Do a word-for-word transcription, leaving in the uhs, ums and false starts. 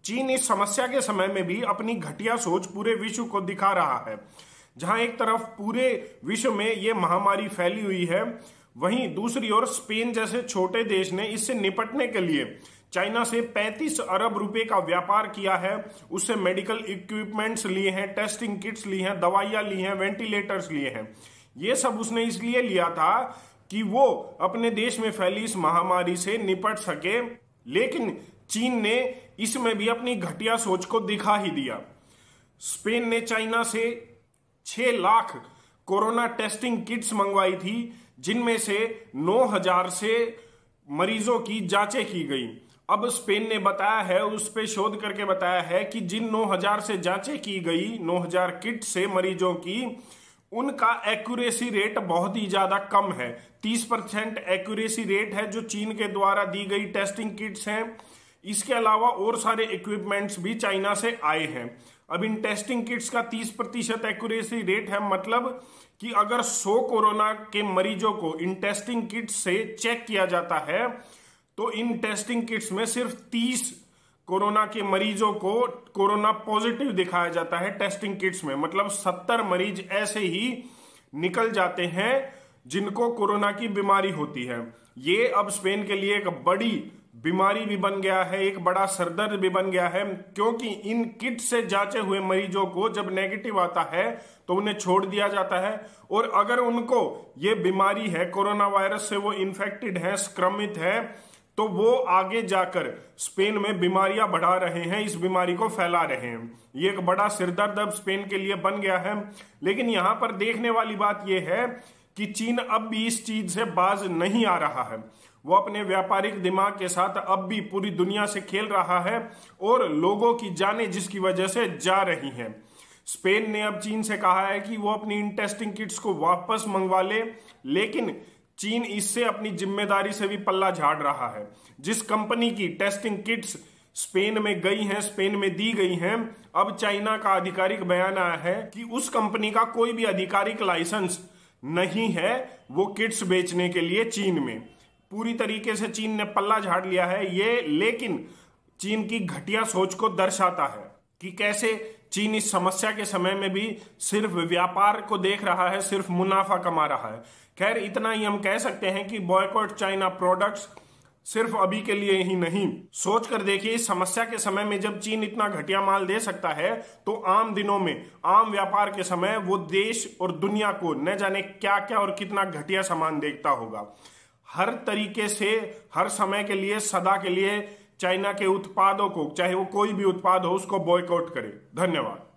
चीन इस समस्या के समय में भी अपनी घटिया सोच पूरे विश्व को दिखा रहा है। जहां एक तरफ पूरे विश्व में ये महामारी फैली हुई है, वहीं दूसरी ओर स्पेन जैसे छोटे देश ने इससे निपटने के लिए चाइना से पैंतीस अरब रुपए का व्यापार किया है। उससे मेडिकल इक्विपमेंट्स लिए हैं, टेस्टिंग किट्स ली हैं, दवाइयां ली हैं, वेंटिलेटर्स लिए हैं। ये सब उसने इसलिए लिया था कि वो अपने देश में फैली इस महामारी से निपट सके। लेकिन चीन ने इसमें भी अपनी घटिया सोच को दिखा ही दिया। स्पेन ने चाइना से छह लाख कोरोना टेस्टिंग किट्स मंगवाई थी, जिनमें से नौ हजार से मरीजों की जांचें की गई। अब स्पेन ने बताया है, उस पे शोध करके बताया है कि जिन नौ हजार से जांचें की गई, नौ हजार किट से मरीजों की, उनका एक्यूरेसी रेट बहुत ही ज्यादा कम है। तीस परसेंट एक्यूरेसी रेट है जो चीन के द्वारा दी गई टेस्टिंग किट्स हैं। इसके अलावा और सारे इक्विपमेंट्स भी चाइना से आए हैं। अब इन टेस्टिंग किट्स का तीस प्रतिशत एक्यूरेसी रेट है, मतलब कि अगर सौ कोरोना के मरीजों को इन टेस्टिंग किट्स से चेक किया जाता है तो इन टेस्टिंग किट्स में सिर्फ तीस कोरोना के मरीजों को कोरोना पॉजिटिव दिखाया जाता है टेस्टिंग किट्स में। मतलब सत्तर मरीज ऐसे ही निकल जाते हैं जिनको कोरोना की बीमारी होती है। ये अब स्पेन के लिए एक बड़ी बीमारी भी बन गया है, एक बड़ा सरदर्द भी बन गया है, क्योंकि इन किट से जांचे हुए मरीजों को जब नेगेटिव आता है तो उन्हें छोड़ दिया जाता है, और अगर उनको ये बीमारी है, कोरोना वायरस से वो इन्फेक्टेड है, संक्रमित है, तो वो आगे जाकर स्पेन में बीमारियां बढ़ा रहे हैं, इस बीमारी को फैला रहे हैं। ये एक बड़ा सिरदर्द अब स्पेन के लिए बन गया है। लेकिन यहां पर देखने वाली बात यह है कि चीन अब भी इस चीज से बाज नहीं आ रहा है। वो अपने व्यापारिक दिमाग के साथ अब भी पूरी दुनिया से खेल रहा है और लोगों की जानें जिसकी वजह से जा रही हैं। स्पेन ने अब चीन से कहा है कि वो अपनी इन टेस्टिंग किट्स को वापस मंगवा ले, लेकिन चीन इससे अपनी जिम्मेदारी से भी पल्ला झाड़ रहा है। जिस कंपनी की टेस्टिंग किट्स स्पेन में गई हैं, स्पेन में दी गई हैं, अब चाइना का आधिकारिक बयान आया है कि उस कंपनी का कोई भी आधिकारिक लाइसेंस नहीं है वो किट्स बेचने के लिए चीन में। पूरी तरीके से चीन ने पल्ला झाड़ लिया है ये, लेकिन चीन की घटिया सोच को दर्शाता है कि कैसे चीन इस समस्या के समय में भी सिर्फ व्यापार को देख रहा है, सिर्फ मुनाफा कमा रहा है। खैर, इतना ही हम कह सकते हैं कि बॉयकॉट चाइना प्रोडक्ट्स सिर्फ अभी के लिए ही नहीं, सोच कर देखिए इस समस्या के समय में जब चीन इतना घटिया माल दे सकता है तो आम दिनों में, आम व्यापार के समय वो देश और दुनिया को न जाने क्या क्या और कितना घटिया सामान देखता होगा। हर तरीके से, हर समय के लिए, सदा के लिए चाइना के उत्पादों को, चाहे वो कोई भी उत्पाद हो, उसको बॉयकॉट करे। धन्यवाद।